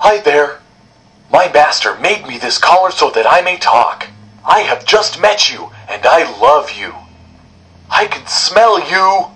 Hi there. My master made me this collar so that I may talk. I have just met you, and I love you. I can smell you.